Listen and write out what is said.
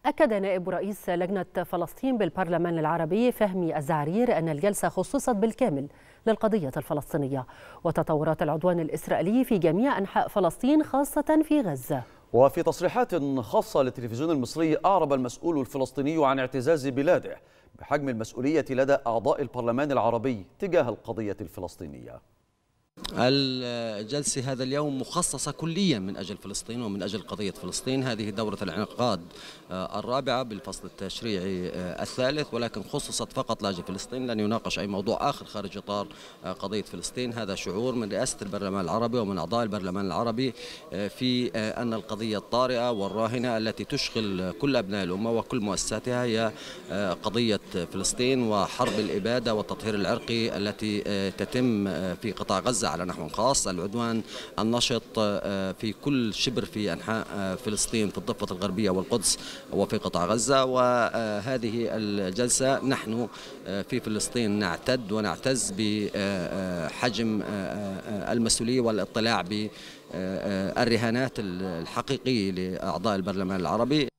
أكد نائب رئيس لجنة فلسطين بالبرلمان العربي فهمي الزعرير أن الجلسة خصصت بالكامل للقضية الفلسطينية وتطورات العدوان الإسرائيلي في جميع أنحاء فلسطين خاصة في غزة. وفي تصريحات خاصة للتلفزيون المصري أعرب المسؤول الفلسطيني عن اعتزاز بلاده بحجم المسؤولية لدى أعضاء البرلمان العربي تجاه القضية الفلسطينية. الجلسة هذا اليوم مخصصة كليا من أجل فلسطين ومن أجل قضية فلسطين. هذه دورة الانعقاد الرابعة بالفصل التشريعي الثالث، ولكن خصصت فقط لأجل فلسطين، لن يناقش أي موضوع آخر خارج إطار قضية فلسطين. هذا شعور من رئاسة البرلمان العربي ومن أعضاء البرلمان العربي في أن القضية الطارئة والراهنة التي تشغل كل أبناء الأمة وكل مؤسساتها هي قضية فلسطين وحرب الإبادة والتطهير العرقي التي تتم في قطاع غزة على نحو خاص، العدوان النشط في كل شبر في أنحاء فلسطين في الضفة الغربية والقدس وفي قطاع غزة. وهذه الجلسة نحن في فلسطين نعتد ونعتز بحجم المسؤولية والاطلاع بالرهانات الحقيقية لأعضاء البرلمان العربي.